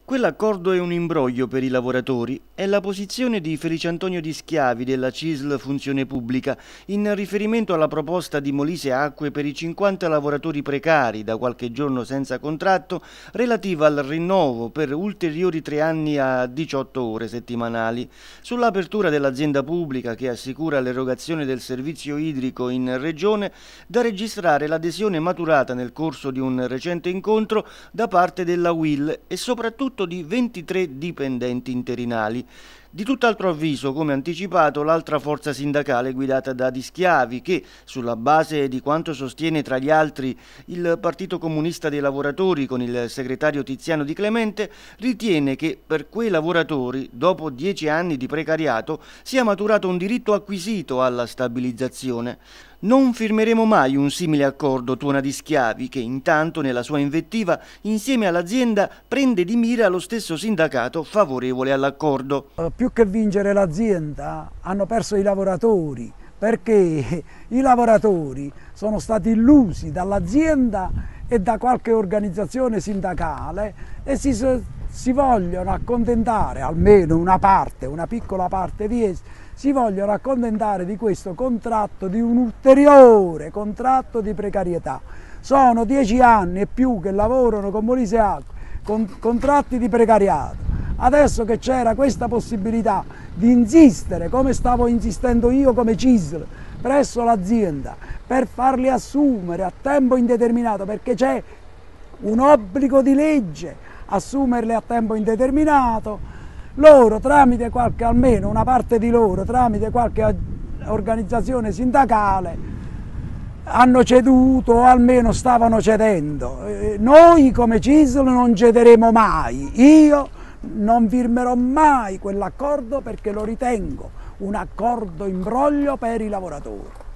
Quell'accordo è un imbroglio per i lavoratori, è la posizione di Feliciantonio Di Schiavi della CISL Funzione Pubblica in riferimento alla proposta di Molise Acque per i 50 lavoratori precari da qualche giorno senza contratto relativa al rinnovo per ulteriori 3 anni a 18 ore settimanali. Sull'apertura dell'azienda pubblica che assicura l'erogazione del servizio idrico in regione, da registrare l'adesione maturata nel corso di un recente incontro da parte della UIL e soprattutto di 23 dipendenti interinali. Di tutt'altro avviso, come anticipato, l'altra forza sindacale guidata da Di Schiavi che, sulla base di quanto sostiene tra gli altri il Partito Comunista dei Lavoratori con il segretario Tiziano Di Clemente, ritiene che per quei lavoratori, dopo 10 anni di precariato, sia maturato un diritto acquisito alla stabilizzazione. Non firmeremo mai un simile accordo, tuona Di Schiavi, che intanto nella sua invettiva insieme all'azienda prende di mira lo stesso sindacato favorevole all'accordo. Più che vincere l'azienda hanno perso i lavoratori, perché i lavoratori sono stati illusi dall'azienda e da qualche organizzazione sindacale e si vogliono accontentare, almeno una parte, una piccola parte di essi, si vogliono accontentare di questo contratto, di un ulteriore contratto di precarietà. Sono 10 anni e più che lavorano con Molise Acque, con contratti di precariato. Adesso che c'era questa possibilità di insistere, come stavo insistendo io come CISL, presso l'azienda, per farli assumere a tempo indeterminato, perché c'è un obbligo di legge assumerli a tempo indeterminato, loro tramite qualche, almeno una parte di loro, tramite qualche organizzazione sindacale, hanno ceduto o almeno stavano cedendo. Noi come CISL non cederemo mai, io non firmerò mai quell'accordo perché lo ritengo un accordo imbroglio per i lavoratori.